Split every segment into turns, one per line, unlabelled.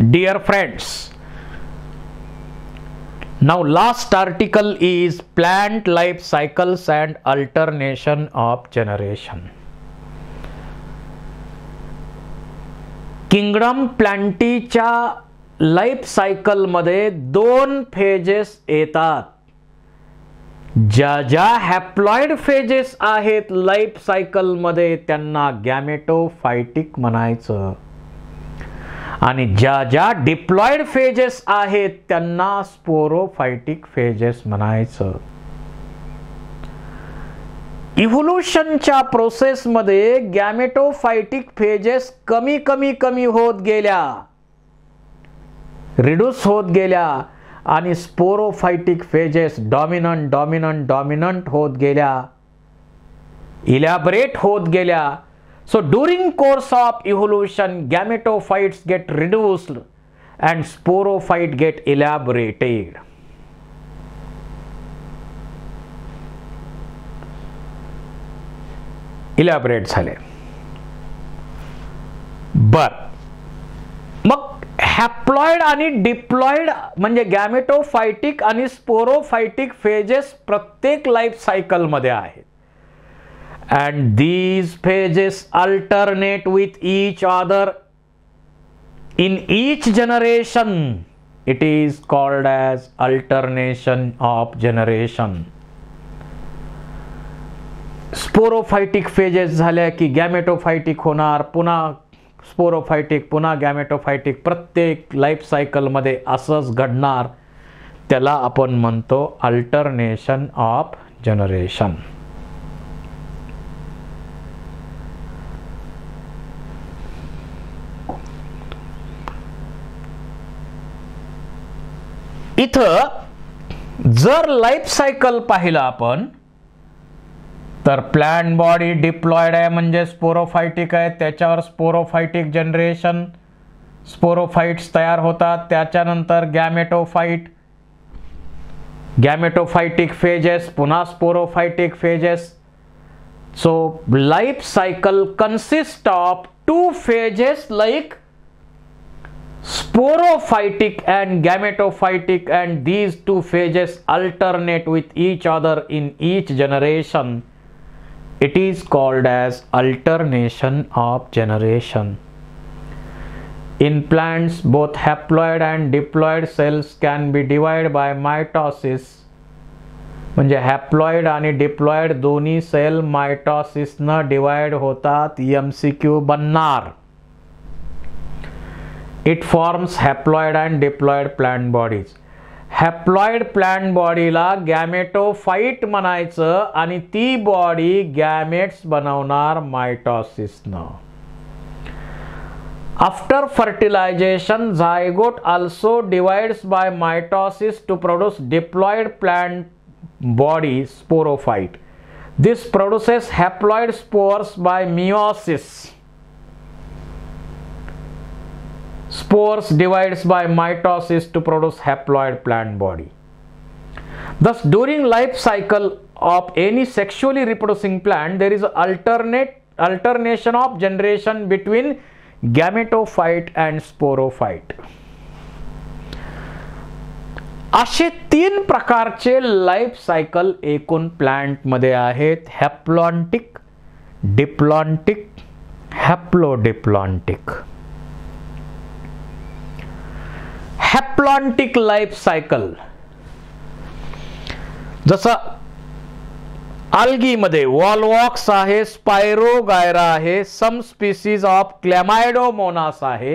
Dear friends, now last article is plant life cycles and alternation of generation. Kingdom प्लांटीच्या life cycle मध्ये दोन phases येतात. ज्या haploid phases आहेत life cycle मध्ये त्यांना गॅमेटोफायटिक म्हणायचं आणि ज्या डिप्लॉइड फेजेस आहेत त्यांना स्पोरोफायटिक फेजेस म्हणायचं. इव्होल्यूशनच्या प्रोसेस मध्ये गॅमेटोफायटिक फेजेस कमी होत गेल्या, रिड्यूस होत गेल्या आणि स्पोरोफायटिक फेजेस डॉमिनंट होत गेल्या, इलॅबरेट होत गेल्या. So during course of evolution, gametophytes get reduced and sporophyte get elaborated. Elaborate झाले. मग हॅप्लॉइड आणि डिप्लॉइड म्हणजे गॅमेटोफायटिक आणि स्पोरोफायटिक फेजेस प्रत्येक लाईफ सायकल मध्ये आहेत. And these phases alternate with each other in each generation. It is called as alternation of generation. Sporophytic phases झाल्या की गॅमेटोफायटिक होणार, पुन्हा स्पोरोफायटिक, पुन्हा गॅमेटोफायटिक. प्रत्येक लाईफ सायकल मध्ये असंच घडणार. त्याला आपण म्हणतो अल्टरनेशन ऑफ जनरेशन. इथं जर लाईफ सायकल पाहिलं आपण तर प्लांट बॉडी डिप्लॉइड आहे म्हणजे स्पोरोफायटिक आहे. त्याच्यावर स्पोरोफायटिक जनरेशन, स्पोरोफाइट्स तयार होतात. त्याच्यानंतर गॅमेटोफायटिक फेजेस, पुन्हा sporophytic phases. So life cycle consist of two phases like sporophytic and gametophytic, and these two phases alternate with each other in each generation. It is called as alternation of generation. In plants, both haploid and diploid cells can be divided by mitosis. म्हणजे haploid आणि diploid दोन्ही cell mitosis न divide होतात. MCQ बनणार. It forms haploid and diploid plant bodies. Haploid plant बॉडीला gametophyte म्हणायचं आणि ती बॉडी गॅमेट्स बनवणार मायटॉसिसनं. After fertilization zygote also divides by mitosis to produce diploid plant body sporophyte. This produces haploid spores by meiosis. Spores divides by mitosis to produce haploid plant body. Thus, during life cycle of any sexually reproducing plant, there is alternation of generation between gametophyte and sporophyte. असे तीन प्रकारचे life cycle एकूण plant मध्ये आहेत. Haplontic, diplontic, haplodiplontic. Haplontic life cycle जसं algae मध्ये Volvox आहे, Spirogyra आहे, सम स्पीसीज ऑफ क्लॅमायडोमोनास आहे.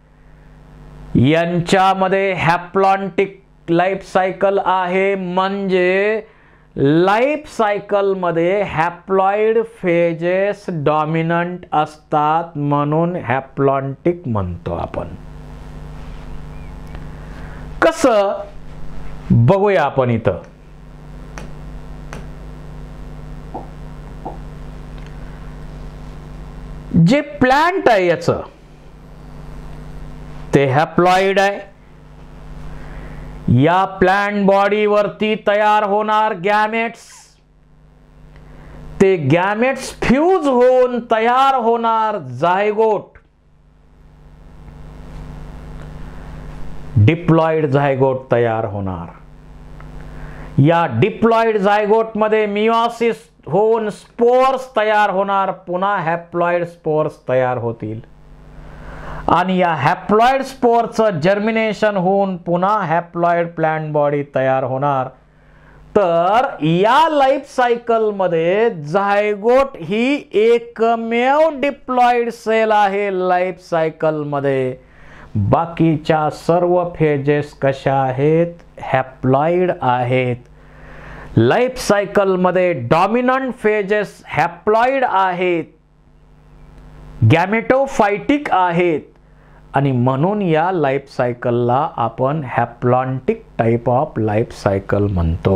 यांच्यामध्ये हॅप्लॉन्टिक लाईफ सायकल आहे. म्हणजे लाईफ सायकल मध्ये हॅप्लॉइड फेजेस डॉमिनंट असतात म्हणून हॅप्लॉन्टिक म्हणतो आपण. कसं बघूया आपण इथं. जे प्लांट आहे याचं ते हॅप्लॉइड आहे. या प्लांट बॉडी वरती तयार होणार गॅमेट्स. ते गॅमेट्स फ्यूज होऊन तयार होणार झायगोट. डिप्लॉइड झायगोट तयार होणार. या डिप्लॉइड झायगोट मध्ये मिओसिस होऊन स्पोर्स तयार होणार, पुन्हा हॅप्लॉइड स्पोर्स तयार होतील आणि या हॅप्लॉइड स्पोरचं जर्मिनेशन होऊन पुन्हा हॅप्लॉइड प्लांट बॉडी तयार होणार. तर या लाईफ सायकल मध्ये झायगोट ही एकमेव डिप्लॉइड सेल आहे लाईफ सायकल मध्ये. बाकीच्या सर्व फेजेस कशा आहेत? हॅप्लॉइड आहेत. लाईफ सायकल मध्ये डॉमिनंट फेजेस हॅप्लॉइड आहेत, गॅमेटोफायटिक आहेत आणि म्हणून या लाईफ सायकलला आपण haplontic type of life cycle म्हणतो.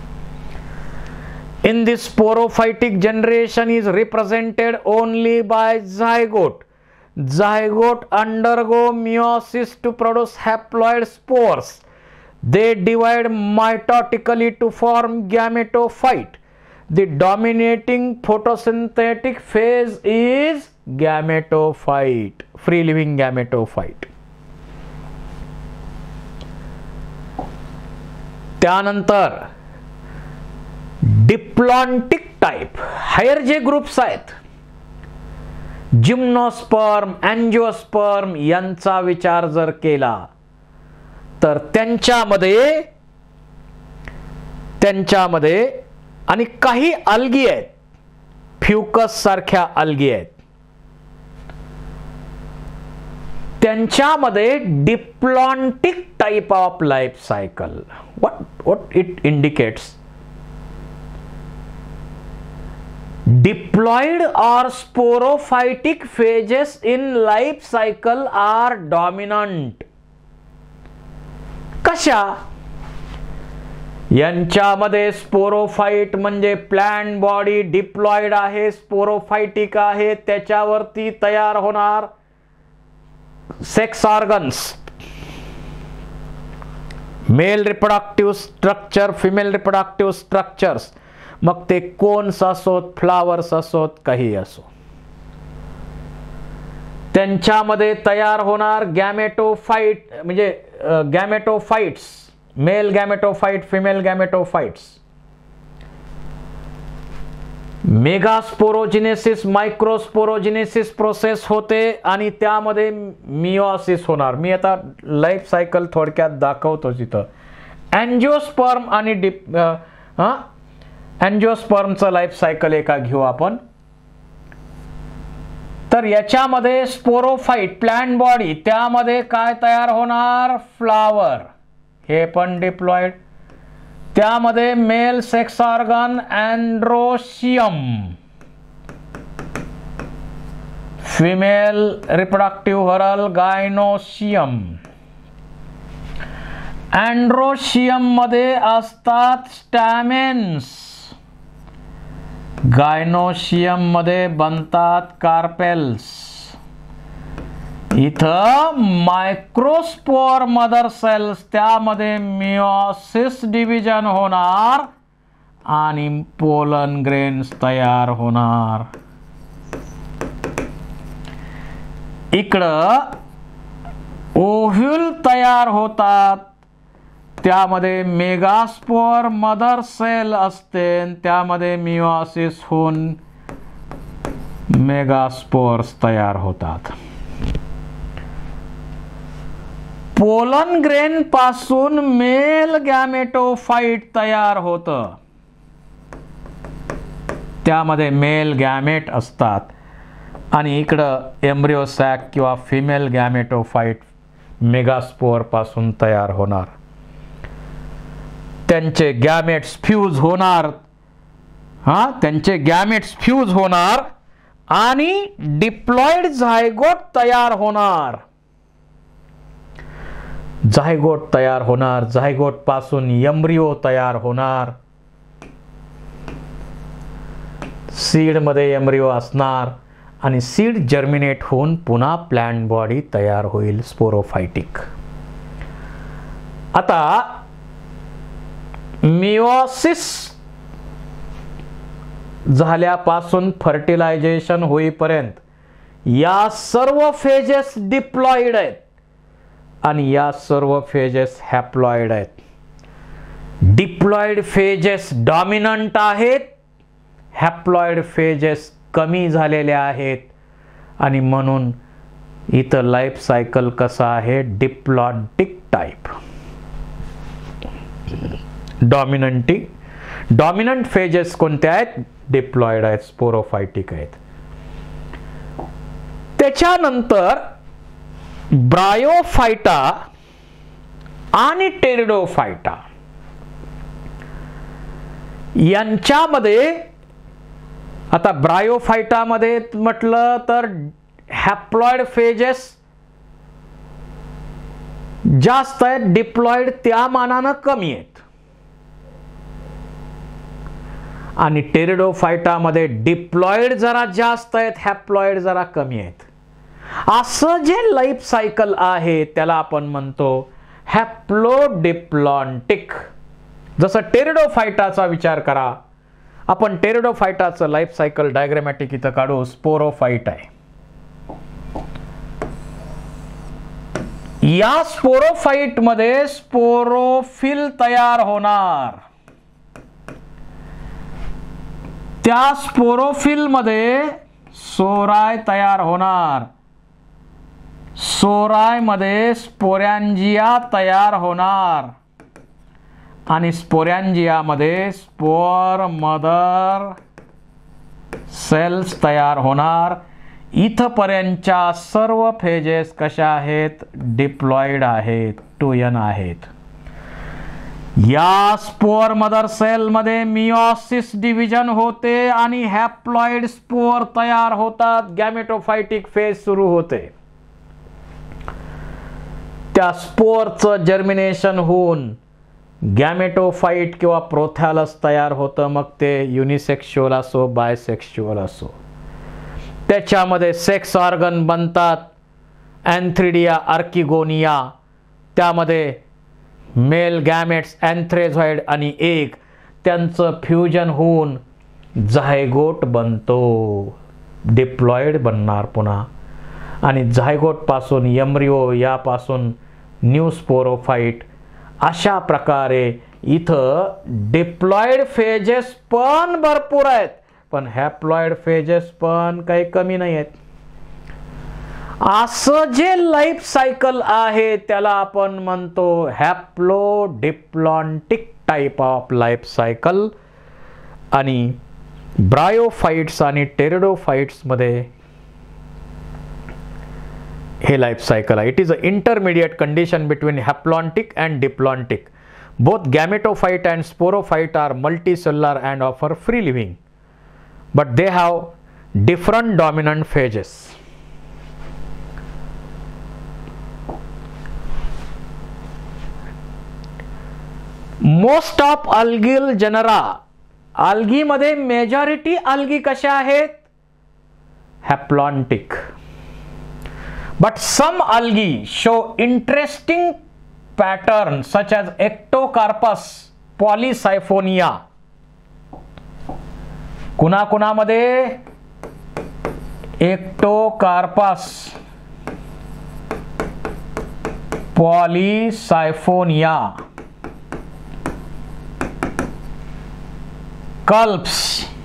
In this sporophytic generation is represented only by zygote. Zygote undergo meiosis to produce haploid spores. They divide mitotically to form gametophyte. The dominating photosynthetic phase is gametophyte, free living gametophyte. त्यानंतर diplontic type higher जे groups आहेत, gymnosperm, angiosperm यांचा विचार जर केला तर त्यांच्यामध्ये आणि काही अल्गी आहेत, फ्युकस सारख्या अल्गी आहेत, त्यांच्यामध्ये diplontic type of life cycle. what it indicates? Diploid or sporophytic phases in life cycle are dominant. कशा? यांच्यामध्ये स्पोरोफाइट म्हणजे प्लांट बॉडी डिप्लॉइड आहे, स्पोरोफायटिक आहे, त्याच्यावरती तयार होणार sex organs, male reproductive structure, female reproductive structures, मग ते कोन्स असोत, फ्लावर्स असोत, काही असो, त्यांच्यामध्ये तयार होणार गॅमेटोफाइट म्हणजे gametophytes, male gametophyte, female gametophytes. Megasporogenesis, microsporogenesis process होते आणि त्यामध्ये मिओसिस होणार. मी आता लाईफ सायकल थोडक्यात दाखवतो तिथं. अँजिओस्पर्म आणि अँजिओस्पर्मचं लाईफ सायकल एका घेऊ आपण. तर याच्यामध्ये स्पोरोफाइट प्लांट बॉडी, त्यामध्ये काय तयार होणार? फ्लावर, हे पण डिप्लॉइड. त्यामध्ये male sex organ androecium, female reproductive whorl gynoecium. Androecium मध्ये असतात स्टॅमेन्स, गायनोशियम मध्ये बनतात कार्पेल्स. इथं मायक्रोस्पोर मदर सेल्स, त्यामध्ये मिओसिस डिव्हिजन होणार आणि पोलन ग्रेन्स तयार होणार. इकडं ओव्ह्यूल तयार होतात, त्यामध्ये मेगास्पोर मदर सेल असते, त्यामध्ये मिओसिस होऊन मेगास्पोर्स तयार होतात. पोलन ग्रेन पासून मेल गॅमेटोफाइट तयार होतं, त्यामध्ये मेल गॅमेट असतात आणि इकडं एम्ब्रिओ सॅक किंवा फिमेल गॅमेटोफाइट मेगास्पोर पासून तयार होणार. त्यांचे गॅमेट्स फ्यूज होणार, त्यांचे गॅमेट्स फ्यूज होणार आणि डिप्लॉइड झायगोट तयार होणार. झायगोट तयार होणार, झायगोट पासून एम्ब्रिओ तयार होणार, सीड मध्ये एम्ब्रिओ असणार आणि सीड जर्मिनेट होऊन पुन्हा प्लांट बॉडी तयार होईल स्पोरोफायटिक. आता मिओसिस झाल्यापासून फर्टिलायझेशन होईपर्यंत या सर्व फेजेस डिप्लॉइड आहेत आणि या सर्व फेजेस हॅप्लॉइड आहेत. डिप्लॉइड फेजेस डॉमिनंट आहेत, हॅप्लॉइड फेजेस कमी झालेले आहेत आणि म्हणून इथं लाईफ सायकल कसा आहे, डिप्लॉन्टिक टाइप. डॉमिनंट फेजेस कोणते आहेत, डिप्लॉइड आहेत, स्पोरोफायटिक आहेत. त्याच्यानंतर ब्रायोफायटा आणि टेरिडोफायटा यांच्यामध्ये, आता ब्रायोफायटामध्ये म्हटलं तर हॅप्लॉइड फेजेस जास्त आहेत, डिप्लॉइड त्या मानानं कमी आहेत. आणि टेरिडोफायटामध्ये डिप्लॉइड जरा जास्त आहेत, हॅप्लॉइड जरा कमी आहेत. असं जे लाईफ सायकल आहे त्याला आपण म्हणतो हॅप्लोडिप्लॉन्टिक. जसं टेरिडोफायटाचा विचार करा, आपण टेरिडोफायटाचं लाईफ सायकल डायग्रामॅटिक इथं काढू. स्पोरोफाइट आहे, या स्पोरोफाइट मध्ये स्पोरोफिल तयार होणार. त्या स्पोरोफिल मध्ये सोराय तयार होणार, सोराय मध्ये स्पोरॅन्जिया तयार होणार आणि स्पोरॅन्जिया मध्ये स्पोर मदर सेल्स तयार होणार. इथपर्यंतच्या सर्व फेजेस कशा आहेत, डिप्लॉइड आहेत, 2n आहेत. या स्पोर मदर सेल मध्ये मियोसिस डिव्हिजन होते आणि हॅप्लॉइड स्पोर तयार होतात, गॅमेटोफायटिक फेज सुरू होते. त्या स्पोरचं जर्मिनेशन होऊन गॅमेटोफाइट किंवा प्रोथॅलस तयार होतं, मग ते युनिसेक्शुअल असो बायसेक्शुअल असो. त्याच्यामध्ये सेक्स ऑर्गन बनतात, एन्थ्रिडिया, आर्किगोनिया. त्यामध्ये मेल गॅमेट्स, एन्थ्रेझॉइड आणि एग, त्यांचं फ्युजन होऊन झायगोट बनतो, डिप्लॉइड बनणार पुन्हा. आणि झायगोट पासून एम्ब्रिओ, यापासून न्यू स्पोरोफाइट. अशा प्रकारे इथं डिप्लॉइड फेजेस पण भरपूर आहेत, पण हॅप्लॉइड फेजेस पण काही कमी नाही आहेत. असं जे लाईफ सायकल आहे त्याला आपण म्हणतो haplodiplontic type of life cycle. आणि ब्रायोफाइट्स आणि टेरिडोफाइट्स मध्ये हे लाईफ सायकल आहे. It is a intermediate condition between haplontic and diplontic. Both gametophyte and sporophyte are multicellular and ऑफर free living, but they have different dominant phases. Most of algal genera, algae मध्ये majority algae कशा आहेत, haplontic. But some algae show interesting patterns such as Ectocarpus, Polysiphonia. कुणाकुणामध्ये, Ectocarpus, Polysiphonia, kelps,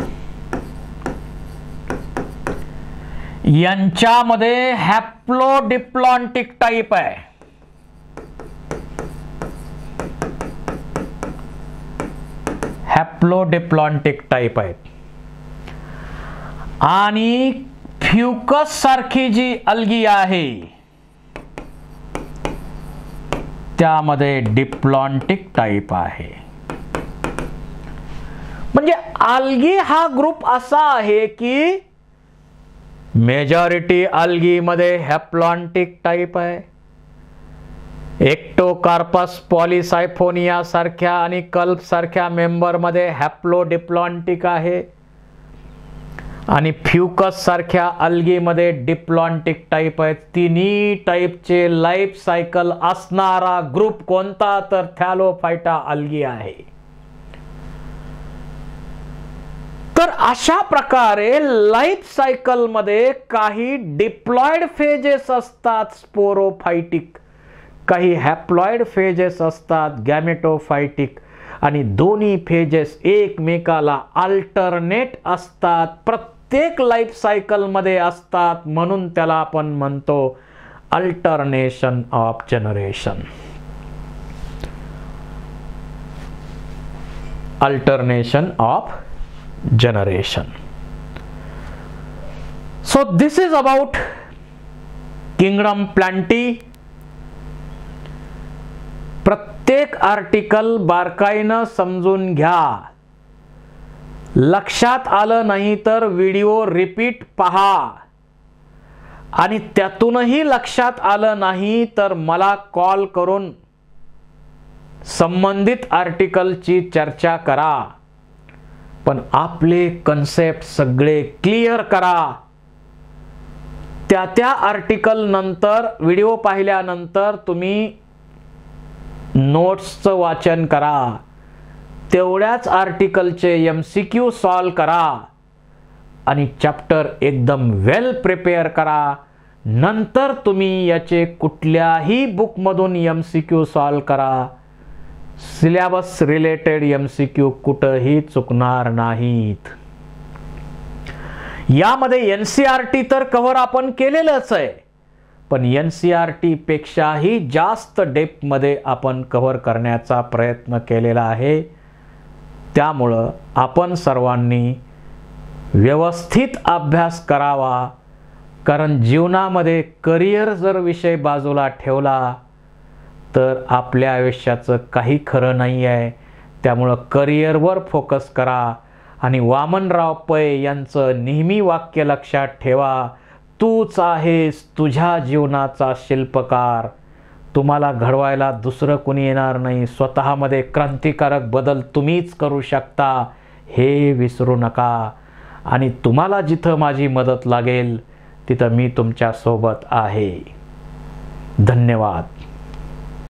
यांच्यामध्ये haplodiplontic type आहे. हॅप्लोडिप्लॉन्टिक type आहेत. आणि फ्युकस सारखी जी algae आहे त्यामध्ये डिप्लॉन्टिक टाइप आहे. म्हणजे अल्गी हा ग्रुप असा आहे की मेजॉरिटी अल्गी मध्ये हॅप्लॉन्टिक टाइप आहे. एक्टोकार्पस, पॉलीसायफोनिया सारख्या आणि कल्प सारख्या मेंबर मध्ये हॅप्लोडिप्लॉन्टिक आहे. आणि फ्युकस सारख्या अल्गी मध्ये डिप्लॉन्टिक टाइप आहेत. तिन्ही टाइपचे लाईफ सायकल असणारा ग्रुप कोणता, तर थॅलोफायटा अल्गी आहे. तर अशा प्रकारे लाईफ सायकल मध्ये काही डिप्लॉइड फेजेस असतात स्पोरोफायटिक, काही हॅप्लॉइड फेजेस असतात गॅमेटोफायटिक, आणि दोन्ही फेजेस एकमेकाला अल्टरनेट असतात, प्रत्येक लाईफ सायकलमध्ये असतात, म्हणून त्याला आपण म्हणतो alternation of generation. Alternation of generation. So this is about Kingdom Plantae. प्रत्येक आर्टिकल बारकाईनं समजून घ्या. लक्षात आलं नाही तर व्हिडिओ रिपीट पहा, आणि त्यातूनही लक्षात आलं नाही तर मला कॉल करून संबंधित आर्टिकलची चर्चा करा. पण आपले कन्सेप्ट सगळे क्लिअर करा. त्या आर्टिकल नंतर व्हिडिओ पाहिल्यानंतर तुम्ही नोट्सचं वाचन करा, तेवढ्याच आर्टिकलचे MCQ सॉल्व करा, आणि चॅप्टर एकदम वेल प्रिपेअर करा. नंतर तुम्ही याचे कुठल्याही बुकमधून MCQ सॉल्व करा. सिलेबस रिलेटेड MCQ कुठेही चुकणार नाहीत. यामध्ये NCERT तर कव्हर आपण केलेलंच आहे, पण NCERT पेक्षाही जास्त डेप्थ मध्ये आपण कव्हर करण्याचा प्रयत्न केलेला आहे. त्यामुळं आपण सर्वांनी व्यवस्थित अभ्यास करावा, कारण जीवनामध्ये करिअर जर विषय बाजूला ठेवला तर आपल्या आयुष्याचं काही खरं नाही आहे. त्यामुळं करिअरवर फोकस करा. आणि वामनराव पै यांचं नेहमी वाक्य लक्षात ठेवा, तूच आहेस तुझ्या जीवनाचा शिल्पकार. तुम्हाला घडवायला दुसरं कोणी येणार नाही. स्वतःमध्ये क्रांतिकारक बदल तुम्हीच करू शकता, हे विसरू नका. आणि तुम्हाला जिथं माझी मदत लागेल तिथं मी तुमच्या सोबत आहे. धन्यवाद.